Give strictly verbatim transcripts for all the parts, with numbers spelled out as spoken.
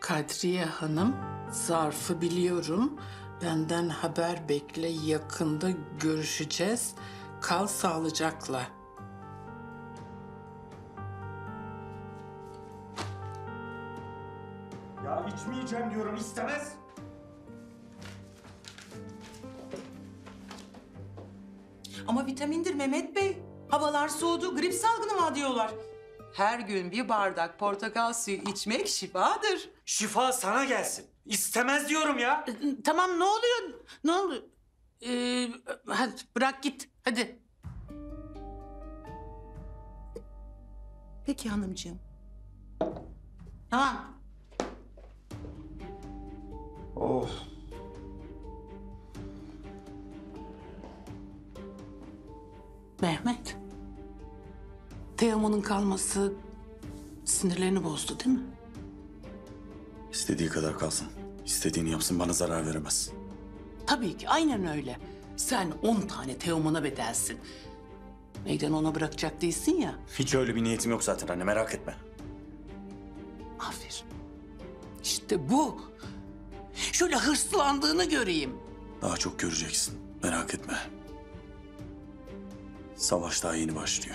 Kadriye Hanım, zarfı biliyorum. Benden haber bekle, yakında görüşeceğiz. Kal sağlıcakla. Ya içmeyeceğim diyorum, istemez. Ama vitamindir Mehmet Bey. Havalar soğudu, grip salgını var diyorlar. Her gün bir bardak portakal suyu içmek şifadır. Şifa sana gelsin. İstemez diyorum ya. Tamam, ne oluyor? Ne oluyor? Ee, hadi bırak git, hadi. Peki hanımcığım. Tamam. Oh. Mehmet, Teoman'ın kalması sinirlerini bozdu değil mi? İstediği kadar kalsın. İstediğini yapsın, bana zarar veremez. Tabii ki, aynen öyle. Sen on tane Teoman'a bedelsin. Meydanı ona bırakacak değilsin ya. Hiç öyle bir niyetim yok zaten anne, merak etme. Aferin. İşte bu. Şöyle hırslandığını göreyim. Daha çok göreceksin, merak etme. Savaş daha yeni başlıyor.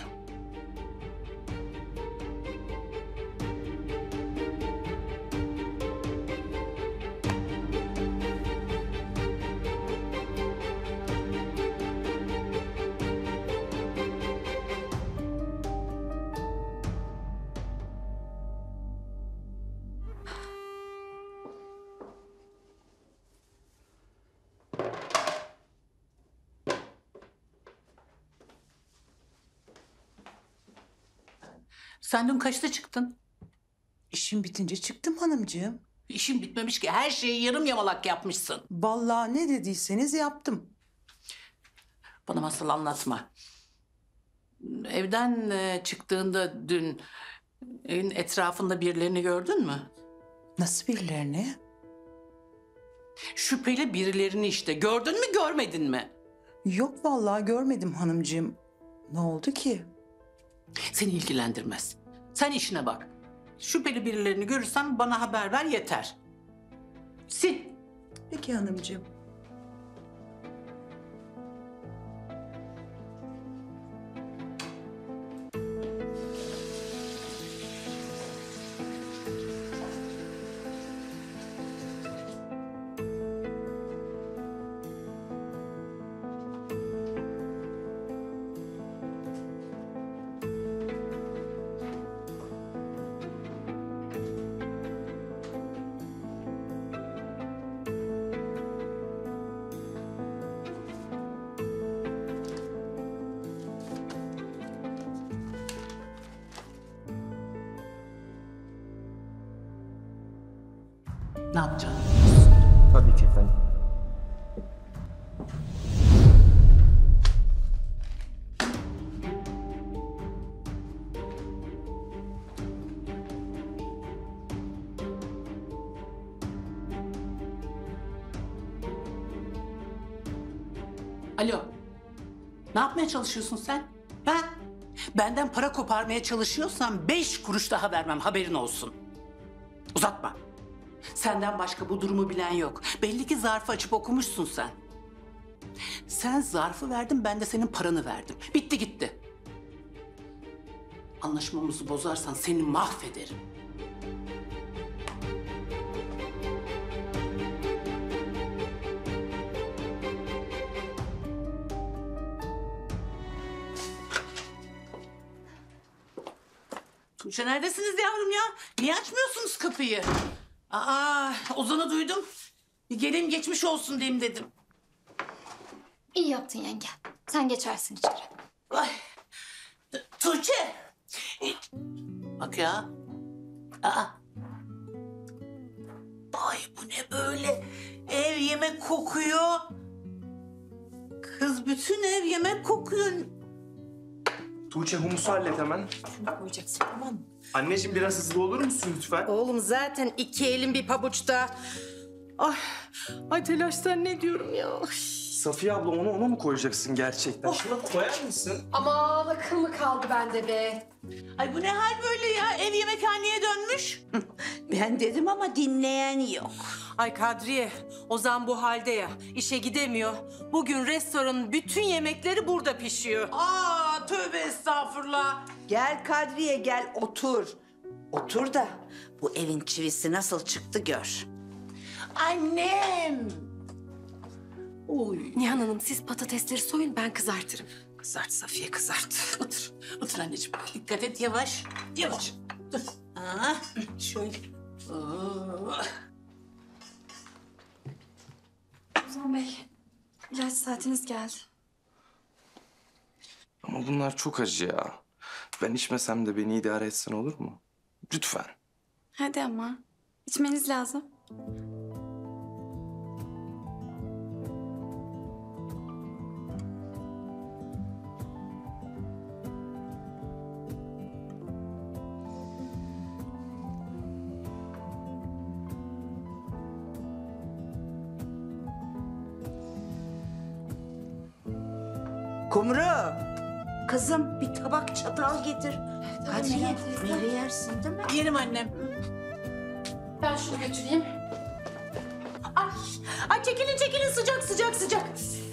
Sen dün kaçta çıktın? İşim bitince çıktım hanımcığım. İşin bitmemiş ki, her şeyi yarım yamalak yapmışsın. Vallahi ne dediyseniz yaptım. Bana masal anlatma. Evden e, çıktığında dün evin etrafında birilerini gördün mü? Nasıl birilerini? Şüpheli birilerini işte. Gördün mü, görmedin mi? Yok vallahi görmedim hanımcığım. Ne oldu ki? Seni ilgilendirmez. Sen işine bak. Şüpheli birilerini görürsen bana haber ver, yeter. Sil. Peki hanımcığım. Ne yapacaksın? Tabii ki efendim. Alo. Ne yapmaya çalışıyorsun sen? Ha? Benden para koparmaya çalışıyorsan beş kuruş daha vermem, haberin olsun. Uzatma. Senden başka bu durumu bilen yok. Belli ki zarfı açıp okumuşsun sen. Sen zarfı verdin, ben de senin paranı verdim. Bitti gitti. Anlaşmamızı bozarsan seni mahvederim. Tuğçe, neredesiniz yavrum ya? Niye açmıyorsunuz kapıyı? Aa, Ozan'ı duydum. Bir geleyim, geçmiş olsun diyeyim dedim. İyi yaptın yenge. Sen geçersin içeri. Ay, Tuğçe. Bak ya. Aa. Ay, bu ne böyle? Ev yemek kokuyor. Kız, bütün ev yemek kokuyor. Tuğçe, humusu hallet hemen. Şunu koyacaksın tamam mı? Anneciğim, biraz hızlı olur musun lütfen? Oğlum zaten iki elim bir pabuçta. Ay, ay telaştan ne diyorum ya? Ay. Safiye abla onu ona mı koyacaksın gerçekten? Şuna koyar mısın? Aman akıl mı kaldı bende be? Ay bu ne hal böyle ya? Ev yemekhaneye dönmüş. Ben dedim ama dinleyen yok. Ay Kadriye, Ozan bu halde ya. İşe gidemiyor. Bugün restoranın bütün yemekleri burada pişiyor. Aa tövbe estağfurullah. Gel Kadriye gel otur. Otur da bu evin çivisi nasıl çıktı gör. Annem. Oy. Nihan Hanım siz patatesleri soyun ben kızartırım. Kızart Safiye, kızart. Otur. Otur anneciğim. Dikkat et yavaş. Yavaş. Dur. Aa, şöyle. Oo. Ozan Bey, ilaç saatiniz geldi. Ama bunlar çok acı ya. Ben içmesem de beni idare etsen olur mu? Lütfen. Hadi ama, içmeniz lazım. Kumru. Kızım bir tabak çatal getir. Kadriye Meral teyze. meyve yersin değil mi? Yerim annem. Ben şunu götüreyim. Ay, ay çekilin çekilin sıcak sıcak sıcak.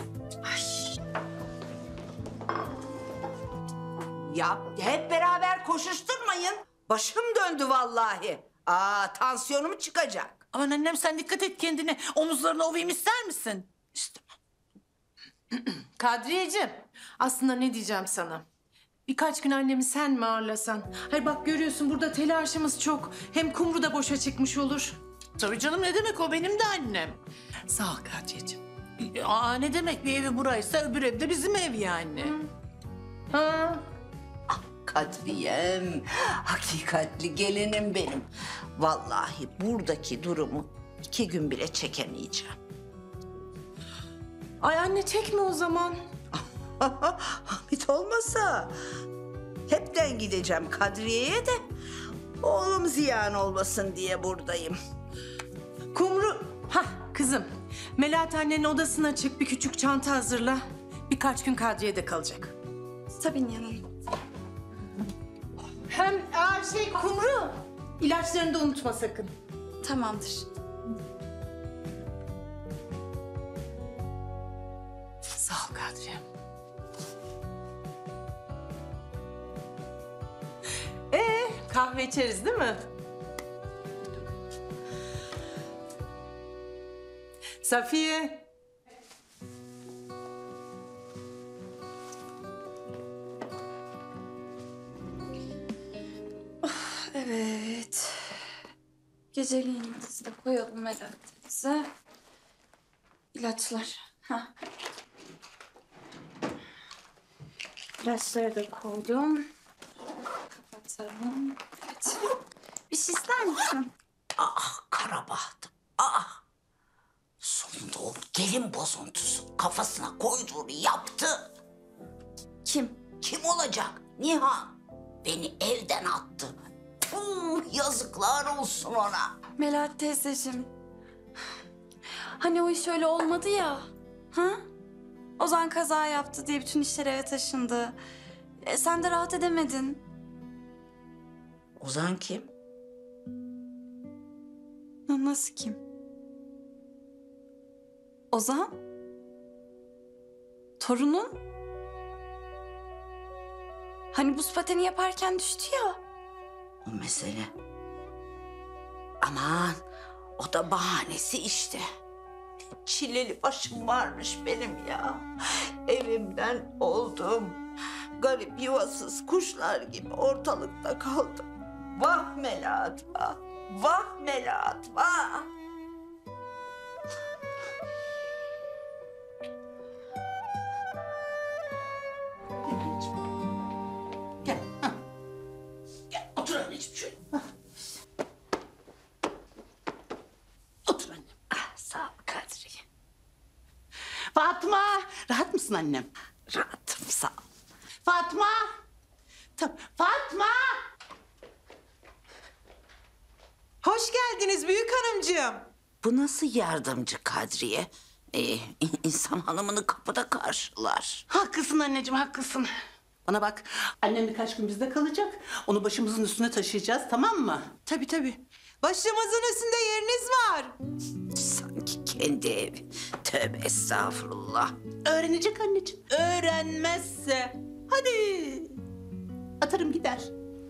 Ya hep beraber koşuşturmayın. Başım döndü vallahi. Aa tansiyonum çıkacak. Aman annem sen dikkat et kendine. Omuzlarını ovayım ister misin? İşte Kadriyeciğim, aslında ne diyeceğim sana? Birkaç gün annemi sen mi ağırlasan? Hayır bak görüyorsun burada telaşımız çok. Hem Kumru da boşa çıkmış olur. Tabii canım ne demek o benim de annem. Sağ ol Kadriyeciğim. Aa ne demek bir evi buraysa öbür ev de bizim ev yani. Ha? Kadriyem, hakikatli gelinim benim. Vallahi buradaki durumu iki gün bile çekemeyeceğim. Ay anne çekme o zaman. Hamit olmasa hepten gideceğim Kadriye'ye de oğlum ziyan olmasın diye buradayım. Kumru, ha kızım. Melahat annenin odasına çık bir küçük çanta hazırla. Birkaç gün Kadriye'de kalacak. Tabii Nihan Hanım. Hem aa, şey Kumru, ilaçlarını da unutma sakın. Tamamdır. Sağ ol Kadriyem. Ee, kahve içeriz değil mi? Safiye. Evet. Geceliğinizi de koyalım Meral teyze. İlaçlar. Ha. İlaçları da koydum. Kapatalım. Evet. Bir şey ister misin? Ah karabahtım, ah. Sonunda o gelin bozuntusu kafasına koyduğunu yaptı. Kim? Kim olacak? Nihan. Beni evden attı. Puh, yazıklar olsun ona. Melahat teyzeciğim. Hani o iş öyle olmadı ya. Ha? Ozan kaza yaptı diye bütün işler eve taşındı. E, sen de rahat edemedin. Ozan kim? Na- Nasıl kim? Ozan? Torunun? Hani buz pateni yaparken düştü ya. O mesele. Aman o da bahanesi işte. Çileli başım varmış benim ya. Evimden oldum. Garip yuvasız kuşlar gibi ortalıkta kaldım. Vah Melahat vah. Vah Melahat vah. Gel. hah. Gel otur anneciğim şöyle. hah. Otur annem. Ah, sağ ol Kadriye. Fatma. Rahat mısın annem? Rahatım sağ ol. Fatma. Tamam. Fatma. Hoş geldiniz büyük hanımcığım. Bu nasıl yardımcı Kadriye? Ee, insan hanımını kapıda karşılar. Haklısın anneciğim, haklısın. Bana bak, annem birkaç gün bizde kalacak. Onu başımızın üstüne taşıyacağız, tamam mı? Tabii tabii. Başımızın üstünde yeriniz var. Sanki kendi evi. Tövbe estağfurullah. Öğrenecek anneciğim. Öğrenmezse. Hadi. Atarım gider.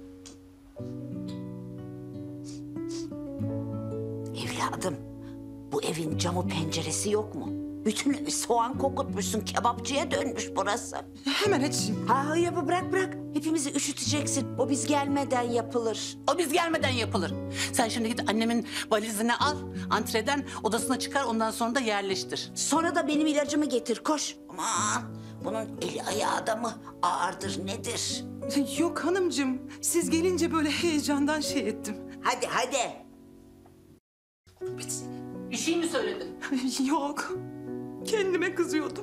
Evladım, bu evin camı penceresi yok mu? Bütün evi soğan kokutmuşsun, kebapçıya dönmüş burası. Hemen açayım. Ha ya bırak bırak, hepimizi üşüteceksin. O biz gelmeden yapılır. O biz gelmeden yapılır. Sen şimdi git annemin valizini al. Antreden odasına çıkar, ondan sonra da yerleştir. Sonra da benim ilacımı getir, koş. Aman, bunun eli ayağı da mı ağırdır nedir? Yok hanımcığım. Siz gelince böyle heyecandan şey ettim. Hadi hadi. Bir şey mi söyledin? Yok. Kendime kızıyordum.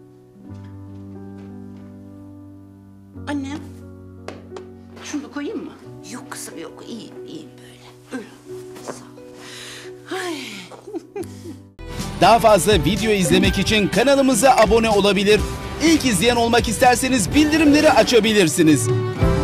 Annem, şunu da koyayım mı? Yok kızım yok, iyiyim iyiyim böyle. Sağ ol. Ay. Daha fazla video izlemek için kanalımıza abone olabilir. İlk izleyen olmak isterseniz bildirimleri açabilirsiniz.